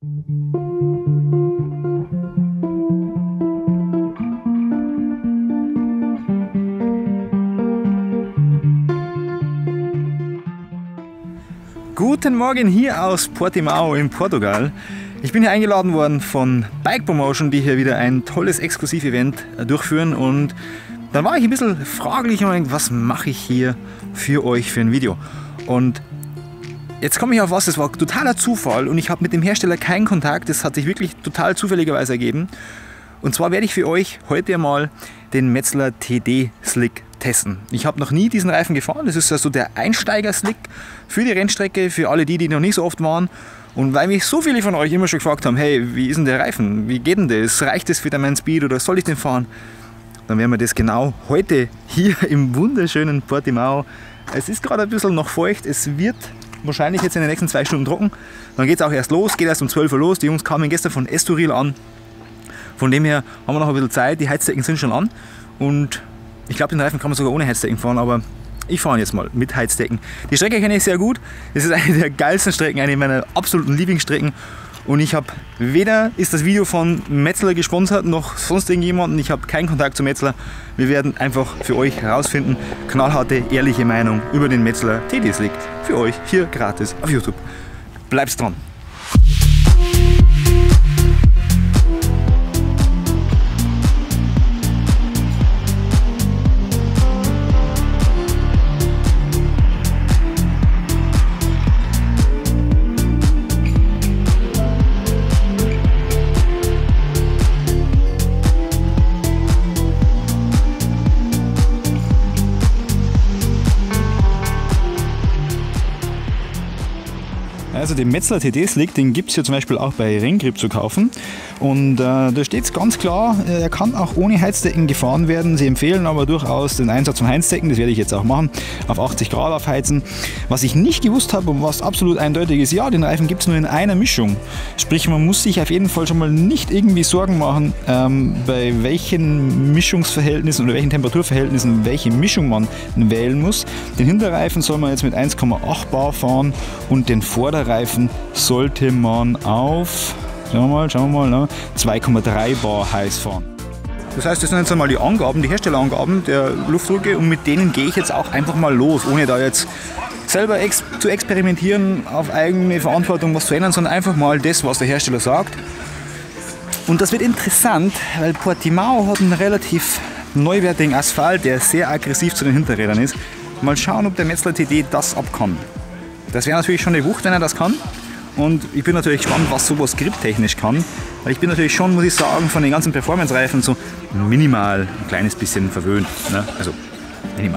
Guten Morgen hier aus Portimão in Portugal. Ich bin hier eingeladen worden von Bike Promotion, die hier wieder ein tolles Exklusiv-Event durchführen, und dann war ich ein bisschen fraglich und was mache ich hier für euch für ein Video. Und jetzt komme ich auf was, das war totaler Zufall und ich habe mit dem Hersteller keinen Kontakt, das hat sich wirklich total zufälligerweise ergeben. Und zwar werde ich für euch heute mal den Metzeler TD Slick testen. Ich habe noch nie diesen Reifen gefahren, das ist also der Einsteiger-Slick für die Rennstrecke, für alle die noch nicht so oft waren. Und weil mich so viele von euch immer schon gefragt haben, hey, wie ist denn der Reifen, wie geht denn das, reicht das für meinen Speed oder soll ich den fahren? Dann werden wir das genau heute hier im wunderschönen Portimão. Es ist gerade ein bisschen noch feucht, es wird wahrscheinlich jetzt in den nächsten 2 Stunden trocken. Dann geht es auch erst los, geht erst um 12 Uhr los. Die Jungs kamen gestern von Estoril an. Von dem her haben wir noch ein bisschen Zeit, die Heizdecken sind schon an. Und ich glaube, den Reifen kann man sogar ohne Heizdecken fahren, aber ich fahre jetzt mal mit Heizdecken. Die Strecke kenne ich sehr gut. Es ist eine der geilsten Strecken, eine meiner absoluten Lieblingsstrecken. Und ich habe weder ist das Video von Metzeler gesponsert, noch sonst irgendjemanden. Ich habe keinen Kontakt zu Metzeler. Wir werden einfach für euch herausfinden, knallharte, ehrliche Meinung über den Metzeler TD Slick. Für euch hier gratis auf YouTube. Bleibst dran! Also den Metzeler TD Slick, den gibt es hier zum Beispiel auch bei Renngrip zu kaufen. Und da steht es ganz klar, er kann auch ohne Heizdecken gefahren werden. Sie empfehlen aber durchaus den Einsatz von Heizdecken, das werde ich jetzt auch machen, auf 80 Grad aufheizen. Was ich nicht gewusst habe und was absolut eindeutig ist, ja, den Reifen gibt es nur in einer Mischung. Sprich, man muss sich auf jeden Fall schon mal nicht irgendwie Sorgen machen, bei welchen Mischungsverhältnissen oder welchen Temperaturverhältnissen welche Mischung man wählen muss. Den Hinterreifen soll man jetzt mit 1,8 Bar fahren und den Vorderreifen sollte man auf, schauen wir mal, 2,3 Bar heiß fahren. Das heißt, das sind jetzt einmal die Angaben, die Herstellerangaben der Luftdrücke, und mit denen gehe ich jetzt auch einfach mal los, ohne da jetzt selber zu experimentieren, auf eigene Verantwortung was zu ändern, sondern einfach mal das, was der Hersteller sagt. Und das wird interessant, weil Portimão hat einen relativ neuwertigen Asphalt, der sehr aggressiv zu den Hinterrädern ist. Mal schauen, ob der Metzeler TD das abkann. Das wäre natürlich schon eine Wucht, wenn er das kann. Und ich bin natürlich gespannt, was sowas griptechnisch kann. Weil ich bin natürlich schon, muss ich sagen, von den ganzen Performance-Reifen so minimal ein kleines bisschen verwöhnt. Ne? Also minimal.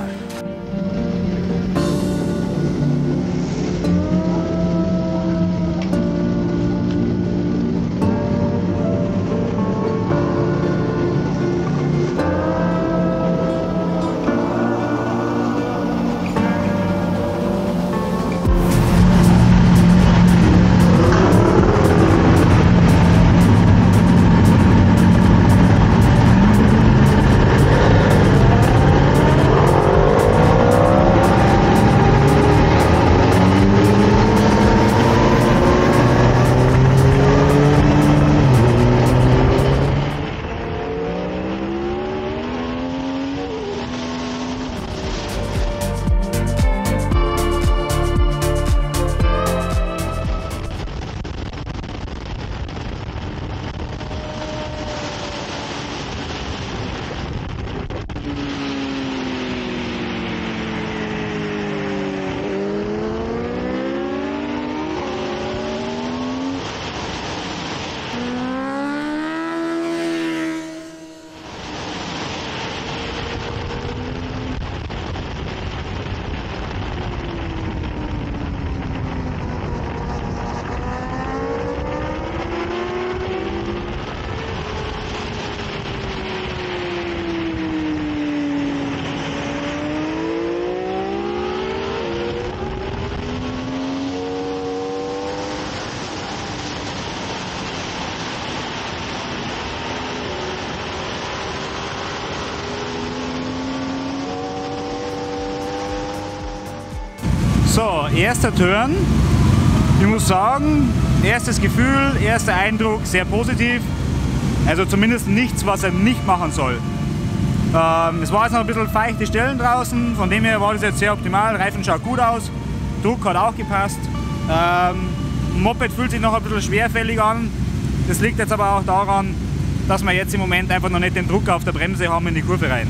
So, erster Turn. Ich muss sagen, erstes Gefühl, erster Eindruck sehr positiv. Also zumindest nichts, was er nicht machen soll. Es war jetzt noch ein bisschen feuchte Stellen draußen, von dem her war das jetzt sehr optimal. Reifen schaut gut aus, Druck hat auch gepasst. Moped fühlt sich noch ein bisschen schwerfällig an. Das liegt jetzt aber auch daran, dass wir jetzt im Moment einfach noch nicht den Druck auf der Bremse haben in die Kurve rein.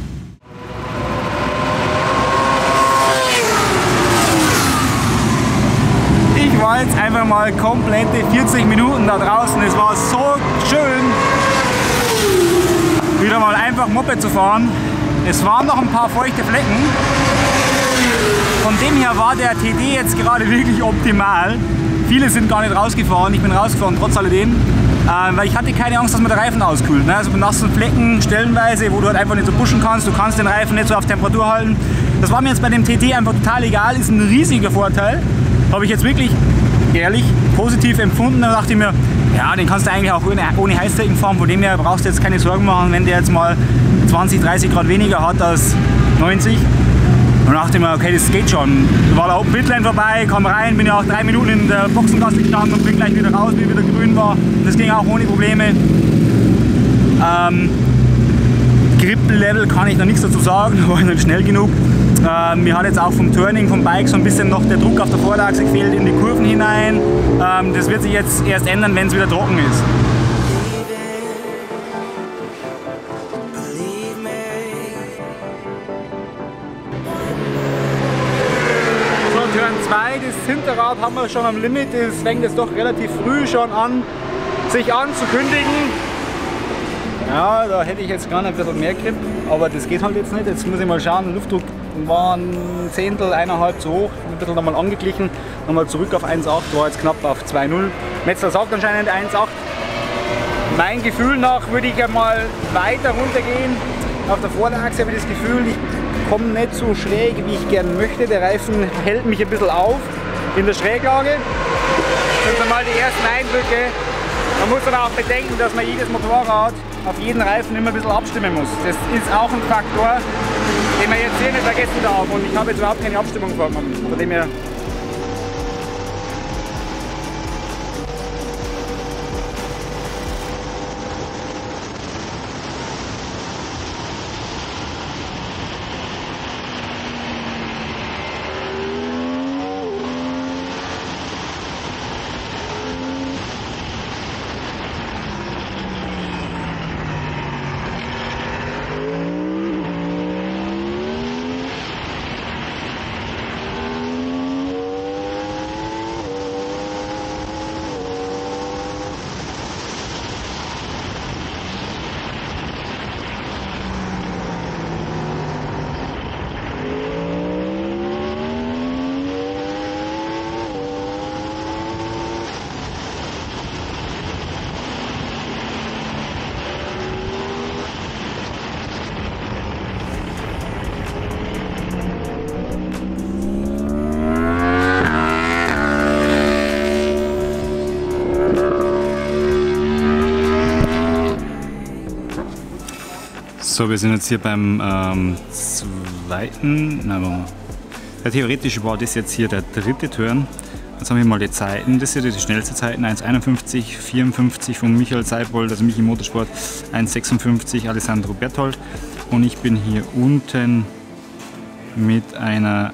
Ich war jetzt einfach mal komplette 40 Minuten da draußen. Es war so schön, wieder mal einfach Moped zu fahren. Es waren noch ein paar feuchte Flecken. Von dem her war der TD jetzt gerade wirklich optimal. Viele sind gar nicht rausgefahren. Ich bin rausgefahren trotz alledem, weil ich hatte keine Angst, dass mir der Reifen auskühlt. Also bei nassen Flecken stellenweise, wo du halt einfach nicht so pushen kannst, du kannst den Reifen nicht so auf Temperatur halten. Das war mir jetzt bei dem TT einfach total egal, ist ein riesiger Vorteil. Habe ich jetzt wirklich ehrlich positiv empfunden. Da dachte ich mir, ja, den kannst du eigentlich auch ohne Heißdecken fahren, von dem her brauchst du jetzt keine Sorgen machen, wenn der jetzt mal 20, 30 Grad weniger hat als 90. Und dachte ich mir, okay, das geht schon. War der Open Pitline vorbei, kam rein, bin ja auch 3 Minuten in der Boxengasse gestanden und bin gleich wieder raus, wie wieder grün war. Das ging auch ohne Probleme. Grip-Level kann ich noch nichts dazu sagen, war nicht schnell genug. Mir hat jetzt auch vom Turning, vom Bike so ein bisschen noch der Druck auf der Vorderachse gefehlt in die Kurven hinein. Das wird sich jetzt erst ändern, wenn es wieder trocken ist. So, Turn 2, das Hinterrad haben wir schon am Limit. Es fängt jetzt doch relativ früh schon an, sich anzukündigen. Ja, da hätte ich jetzt gerne ein bisschen mehr Grip, aber das geht halt jetzt nicht. Jetzt muss ich mal schauen, der Luftdruck war ein Zehntel, 1,5 zu hoch, ein bisschen nochmal angeglichen, nochmal zurück auf 1,8, war jetzt knapp auf 2,0. Metzler sagt anscheinend 1,8. Mein Gefühl nach würde ich einmal weiter runtergehen. Auf der Vorderachse habe ich das Gefühl, ich komme nicht so schräg, wie ich gern möchte. Der Reifen hält mich ein bisschen auf in der Schräglage. Das sind einmal die ersten Eindrücke. Man muss dann auch bedenken, dass man jedes Motorrad auf jeden Reifen immer ein bisschen abstimmen muss. Das ist auch ein Faktor, den man jetzt hier nicht vergessen darf. Und ich habe jetzt überhaupt keine Abstimmung vorgenommen. Von dem her So, wir sind jetzt hier beim zweiten, theoretisch war das jetzt hier der dritte Turn. Jetzt haben wir mal die Zeiten, das sind die schnellsten Zeiten, 1,51,54 von Michael Seibold, also Michi Motorsport, 1,56 Alessandro Berthold und ich bin hier unten mit einer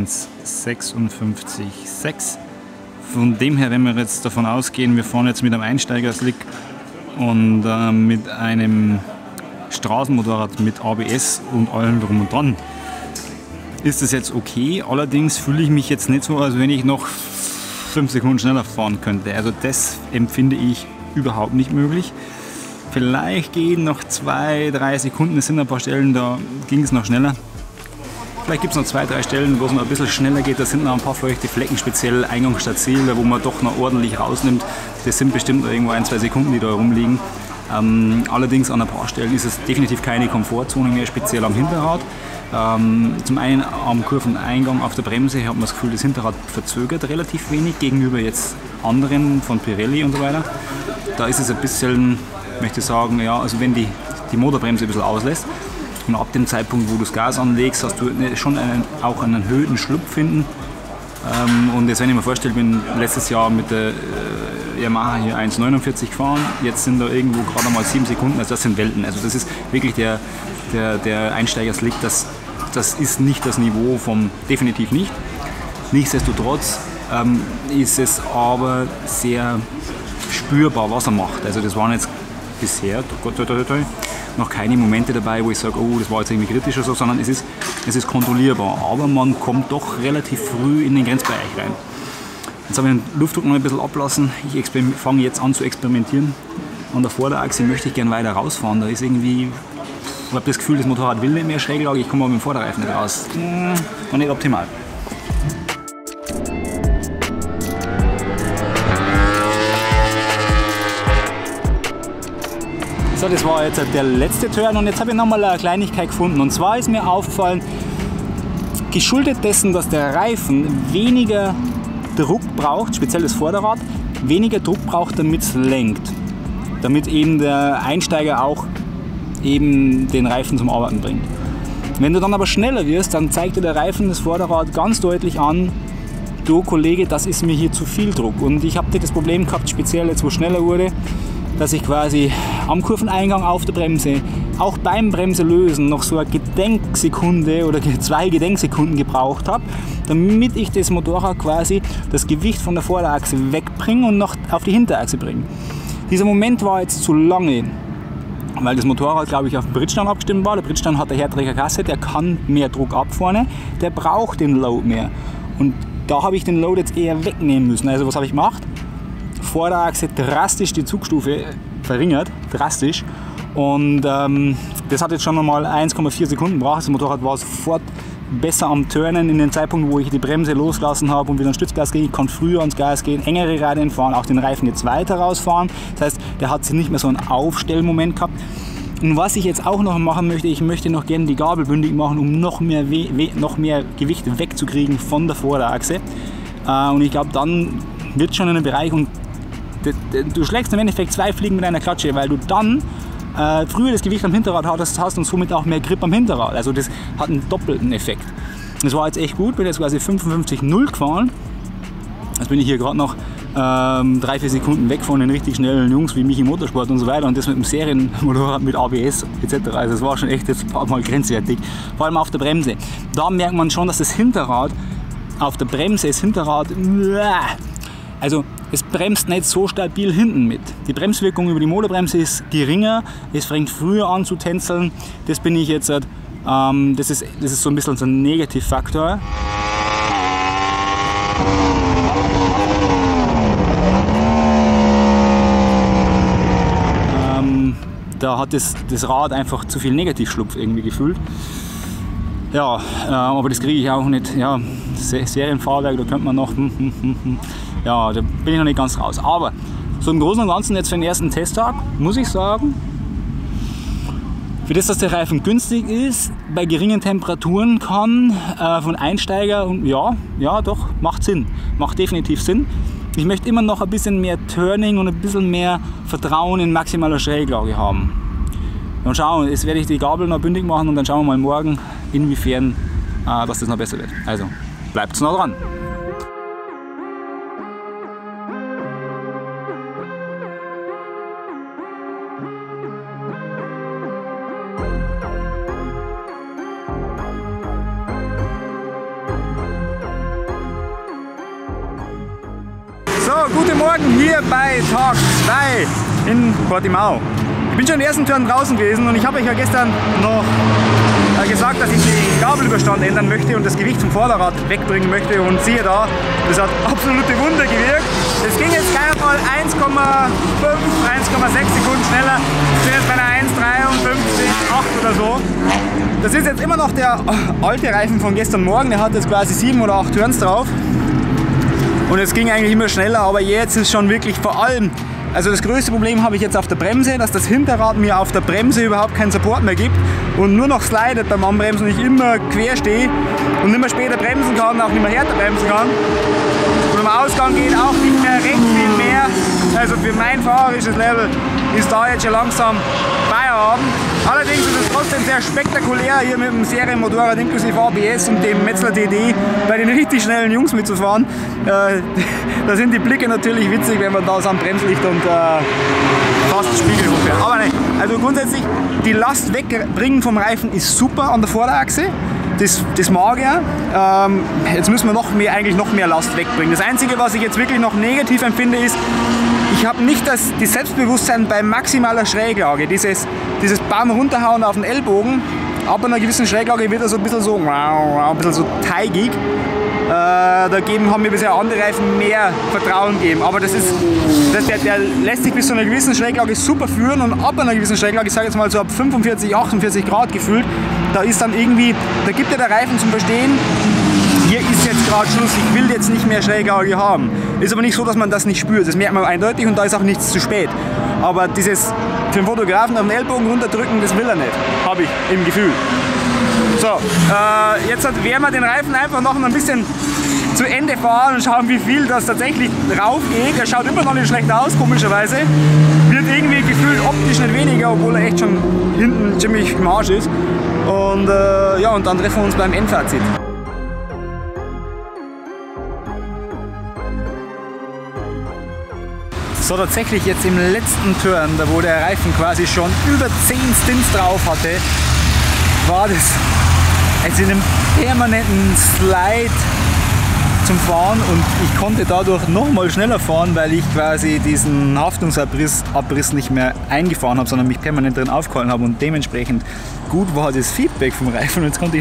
1,56,6. Von dem her, wenn wir jetzt davon ausgehen, wir fahren jetzt mit einem Einsteiger-Slick und mit einem Straßenmotorrad mit ABS und allem drum und dran, ist das jetzt okay. Allerdings fühle ich mich jetzt nicht so, als wenn ich noch 5 Sekunden schneller fahren könnte. Also das empfinde ich überhaupt nicht möglich. Vielleicht gehen noch 2-3 Sekunden, es sind ein paar Stellen, da ging es noch schneller. Vielleicht gibt es noch 2-3 Stellen, wo es noch ein bisschen schneller geht. Da sind noch ein paar feuchte Flecken, speziell Eingang statt Ziel, wo man doch noch ordentlich rausnimmt. Das sind bestimmt irgendwo 1-2 Sekunden, die da rumliegen. Allerdings an ein paar Stellen ist es definitiv keine Komfortzone mehr, speziell am Hinterrad. Zum einen am Kurveneingang auf der Bremse hat man das Gefühl, das Hinterrad verzögert relativ wenig gegenüber jetzt anderen von Pirelli und so weiter. Da ist es ein bisschen, möchte ich sagen, ja, also wenn die Motorbremse ein bisschen auslässt und ab dem Zeitpunkt, wo du das Gas anlegst, hast du schon auch einen erhöhten Schlupf hinten. Und jetzt, wenn ich mir vorstelle, ich bin letztes Jahr mit der Yamaha hier 1,49 gefahren, jetzt sind da irgendwo gerade mal 7 Sekunden, also das sind Welten. Also das ist wirklich der Einsteiger-Slick, das ist nicht das Niveau vom, definitiv nicht. Nichtsdestotrotz ist es aber sehr spürbar, was er macht. Also das waren jetzt bisher, noch keine Momente dabei, wo ich sage, oh, das war jetzt irgendwie kritisch oder so, sondern es ist kontrollierbar. Aber man kommt doch relativ früh in den Grenzbereich rein. Jetzt habe ich den Luftdruck noch ein bisschen ablassen. Ich fange jetzt an zu experimentieren. An der Vorderachse möchte ich gerne weiter rausfahren. Da ist irgendwie, ich habe das Gefühl, das Motorrad will nicht mehr Schräglage, ich komme aber mit dem Vorderreifen nicht raus. Noch nicht optimal. So, das war jetzt der letzte Turn und jetzt habe ich nochmal eine Kleinigkeit gefunden. Und zwar ist mir aufgefallen, geschuldet dessen, dass der Reifen weniger Druck braucht, speziell das Vorderrad, weniger Druck braucht, damit es lenkt. Damit eben der Einsteiger auch eben den Reifen zum Arbeiten bringt. Wenn du dann aber schneller wirst, dann zeigt dir der Reifen das Vorderrad ganz deutlich an, du Kollege, das ist mir hier zu viel Druck. Und ich habe das Problem gehabt, speziell jetzt wo es schneller wurde, dass ich quasi am Kurveneingang auf der Bremse, auch beim Bremselösen noch so eine Gedenksekunde oder 2 Gedenksekunden gebraucht habe, damit ich das Motorrad quasi das Gewicht von der Vorderachse wegbringe und noch auf die Hinterachse bringe. Dieser Moment war jetzt zu lange, weil das Motorrad, glaube ich, auf den Bridgestone abgestimmt war. Der Bridgestone hat eine härtere Kasse, der kann mehr Druck ab vorne, der braucht den Load mehr. Und da habe ich den Load jetzt eher wegnehmen müssen. Also was habe ich gemacht? Vorderachse drastisch die Zugstufe verringert, drastisch. Und das hat jetzt schon nochmal 1,4 Sekunden gebraucht. Das Motorrad war sofort besser am Turnen in den Zeitpunkt, wo ich die Bremse losgelassen habe und wieder ein Stützgas ging. Ich konnte früher ans Gas gehen, engere Radien fahren, auch den Reifen jetzt weiter rausfahren. Das heißt, der hat sich nicht mehr so einen Aufstellmoment gehabt. Und was ich jetzt auch noch machen möchte, ich möchte noch gerne die Gabel bündig machen, um noch mehr Gewicht wegzukriegen von der Vorderachse. Und ich glaube, dann wird schon in einem Bereich, und du schlägst im Endeffekt 2 Fliegen mit einer Klatsche, weil du dann früher das Gewicht am Hinterrad hast und somit auch mehr Grip am Hinterrad. Also das hat einen doppelten Effekt. Das war jetzt echt gut, bin jetzt quasi 55,0 gefahren. Jetzt bin ich hier gerade noch 3-4 Sekunden weg von den richtig schnellen Jungs wie Michi Motorsport und so weiter, und das mit dem Serienmotorrad mit ABS etc. Also das war schon echt jetzt ein paar Mal grenzwertig, vor allem auf der Bremse. Da merkt man schon, dass das Hinterrad auf der Bremse, also es bremst nicht so stabil hinten mit. Die Bremswirkung über die Motorbremse ist geringer, es fängt früher an zu tänzeln. Das bin ich jetzt, das ist so ein bisschen so ein Negativfaktor. Da hat das Rad einfach zu viel Negativschlupf irgendwie gefühlt. Ja, aber das kriege ich auch nicht. Ja, Serienfahrwerk, da könnte man noch. Ja, da bin ich noch nicht ganz raus. Aber so im Großen und Ganzen jetzt für den ersten Testtag muss ich sagen, für das, dass der Reifen günstig ist, bei geringen Temperaturen kann, von Einsteiger, und ja, doch, macht Sinn. Macht definitiv Sinn. Ich möchte immer noch ein bisschen mehr Turning und ein bisschen mehr Vertrauen in maximaler Schräglage haben. Und schauen, jetzt werde ich die Gabel noch bündig machen und dann schauen wir mal morgen, inwiefern dass das noch besser wird. Also, bleibt noch dran. So, guten Morgen hier bei Tag 2 in Portimao. Ich bin schon den ersten Turn draußen gewesen und ich habe euch ja gestern noch gesagt, dass ich den Gabelüberstand ändern möchte und das Gewicht vom Vorderrad wegbringen möchte, und siehe da, das hat absolute Wunder gewirkt. Es ging jetzt gleich mal 1,5, 1,6 Sekunden schneller. Ich bin jetzt bei einer 1,53,8 oder so. Das ist jetzt immer noch der alte Reifen von gestern Morgen, der hat jetzt quasi 7 oder 8 Turns drauf. Und es ging eigentlich immer schneller, aber jetzt ist schon wirklich vor allem, also das größte Problem habe ich jetzt auf der Bremse, dass das Hinterrad mir auf der Bremse überhaupt keinen Support mehr gibt und nur noch slidet beim Anbremsen und ich immer quer stehe und nicht mehr später bremsen kann, auch nicht mehr härter bremsen kann. Und im Ausgang geht auch nicht mehr recht viel mehr. Also für mein fahrerisches Level ist da jetzt schon langsam Feierabend. Allerdings ist es trotzdem sehr spektakulär, hier mit dem Serienmotorrad inklusive ABS und dem Metzler TD bei den richtig schnellen Jungs mitzufahren. Da sind die Blicke natürlich witzig, wenn man da so am Bremslicht und fast Spiegel hochfährt. Aber nein, also grundsätzlich die Last wegbringen vom Reifen ist super an der Vorderachse. Das mag er. Jetzt müssen wir eigentlich noch mehr Last wegbringen. Das Einzige, was ich jetzt wirklich noch negativ empfinde, ist, ich habe nicht das Selbstbewusstsein bei maximaler Schräglage. Dieses Bam runterhauen auf den Ellbogen, ab einer gewissen Schräglage wird er so ein bisschen so teigig. Haben mir bisher andere Reifen mehr Vertrauen gegeben. Aber der lässt sich bis zu einer gewissen Schräglage super führen und ab einer gewissen Schräglage, ich sage jetzt mal so ab 45, 48 Grad gefühlt, da ist dann irgendwie, da gibt dir der Reifen zum Verstehen, hier ist jetzt gerade Schluss, ich will jetzt nicht mehr Schräglage haben. Ist aber nicht so, dass man das nicht spürt, das merkt man eindeutig und da ist auch nichts zu spät. Aber dieses für den Fotografen auf den Ellbogen runterdrücken, das will er nicht, habe ich im Gefühl. So, jetzt werden wir den Reifen einfach noch ein bisschen zu Ende fahren und schauen, wie viel das tatsächlich rauf geht. Er schaut immer noch nicht schlecht aus, komischerweise. Wird irgendwie gefühlt optisch nicht weniger, obwohl er echt schon hinten ziemlich im Arsch ist. Und ja, und dann treffen wir uns beim Endfazit. So, tatsächlich jetzt im letzten Turn, da wo der Reifen quasi schon über 10 Stints drauf hatte, war das also in einem permanenten Slide zum Fahren und ich konnte dadurch nochmal schneller fahren, weil ich quasi diesen Haftungsabriss nicht mehr eingefahren habe, sondern mich permanent drin aufgehalten habe und dementsprechend gut war das Feedback vom Reifen und jetzt konnte ich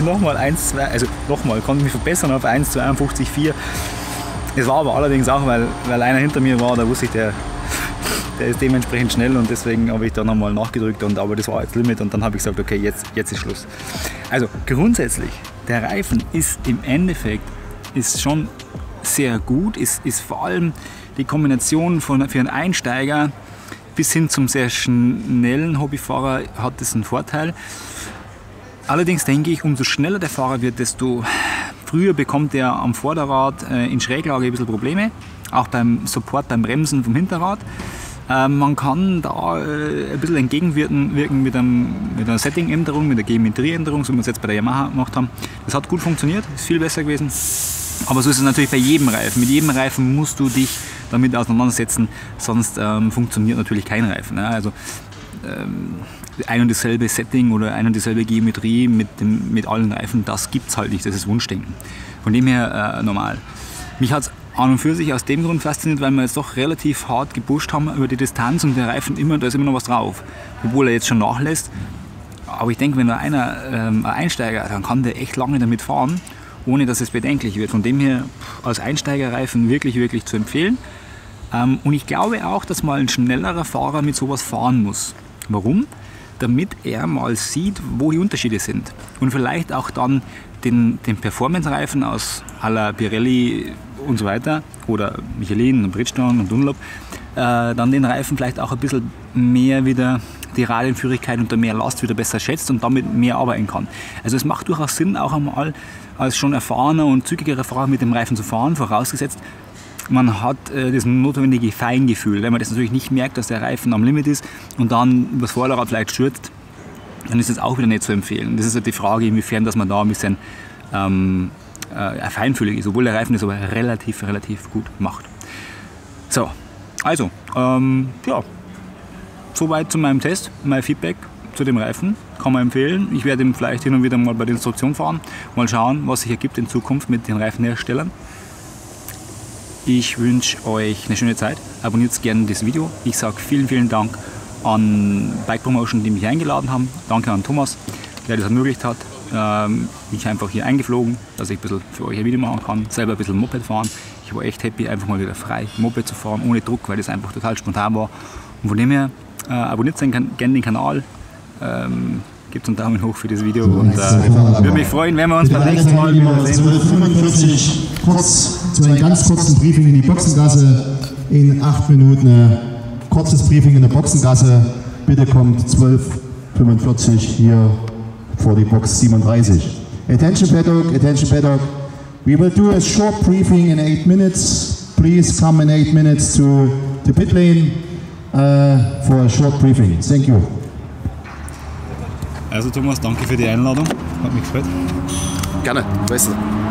konnte mich verbessern auf 1,52,4. Es war aber allerdings auch, weil einer hinter mir war, da wusste ich, der ist dementsprechend schnell und deswegen habe ich da nochmal nachgedrückt, aber das war jetzt Limit und dann habe ich gesagt, okay, jetzt ist Schluss. Also grundsätzlich, der Reifen ist im Endeffekt schon sehr gut, ist vor allem die Kombination für einen Einsteiger bis hin zum sehr schnellen Hobbyfahrer hat das einen Vorteil. Allerdings denke ich, umso schneller der Fahrer wird, desto früher bekommt er am Vorderrad in Schräglage ein bisschen Probleme, auch beim Support, beim Bremsen vom Hinterrad. Man kann da ein bisschen entgegenwirken mit einer Setting-Änderung, mit der Geometrieänderung, so wie wir es jetzt bei der Yamaha gemacht haben. Das hat gut funktioniert, ist viel besser gewesen. Aber so ist es natürlich bei jedem Reifen. Mit jedem Reifen musst du dich damit auseinandersetzen, sonst funktioniert natürlich kein Reifen. Ne? Also ein und dasselbe Setting oder ein und dieselbe Geometrie mit allen Reifen, das gibt es halt nicht, das ist Wunschdenken. Von dem her normal. Mich hat es an und für sich aus dem Grund fasziniert, weil wir jetzt doch relativ hart gepusht haben über die Distanz und der Reifen da ist immer noch was drauf, obwohl er jetzt schon nachlässt. Aber ich denke, wenn da ein Einsteiger, dann kann der echt lange damit fahren, ohne dass es bedenklich wird. Von dem her als Einsteigerreifen wirklich, wirklich zu empfehlen. Und ich glaube auch, dass mal ein schnellerer Fahrer mit sowas fahren muss. Warum? Damit er mal sieht, wo die Unterschiede sind. Und vielleicht auch dann den Performance-Reifen aus à la Pirelli und so weiter oder Michelin und Bridgestone und Dunlop, dann den Reifen vielleicht auch ein bisschen mehr wieder die Radienführigkeit unter mehr Last wieder besser schätzt und damit mehr arbeiten kann. Also es macht durchaus Sinn, auch einmal als schon erfahrener und zügigerer Fahrer mit dem Reifen zu fahren, vorausgesetzt, man hat das notwendige Feingefühl. Wenn man das natürlich nicht merkt, dass der Reifen am Limit ist und dann übers Vorderrad vielleicht stürzt, dann ist das auch wieder nicht zu empfehlen. Das ist halt die Frage, inwiefern dass man da ein bisschen feinfühlig ist, obwohl der Reifen das aber relativ gut macht. So, also, ja, soweit zu meinem Test, mein Feedback zu dem Reifen, kann man empfehlen. Ich werde ihn vielleicht hin und wieder mal bei der Instruktion fahren, mal schauen, was sich ergibt in Zukunft mit den Reifenherstellern. Ich wünsche euch eine schöne Zeit, abonniert gerne das Video. Ich sage vielen Dank an Bike Promotion, die mich eingeladen haben. Danke an Thomas, der das ermöglicht hat. Mich einfach hier eingeflogen, dass ich ein bisschen für euch ein Video machen kann, selber ein bisschen Moped fahren. Ich war echt happy, einfach mal wieder frei Moped zu fahren, ohne Druck, weil das einfach total spontan war. Und von dem her, abonniert gerne den Kanal, gebt einen Daumen hoch für das Video und würde mich freuen, wenn wir uns beim nächsten Mal wieder sehen. 12:45 kurz zu einem ganz kurzen Briefing in die Boxengasse. In 8 Minuten ein kurzes Briefing in der Boxengasse. Bitte kommt 12:45 hier vor die Box 37. Attention paddock. We will do a short briefing in 8 minutes. Please come in 8 minutes to the pit lane for a short briefing. Thank you. Also Thomas, danke für die Einladung. Hat mich gefreut. Gerne, weißt du.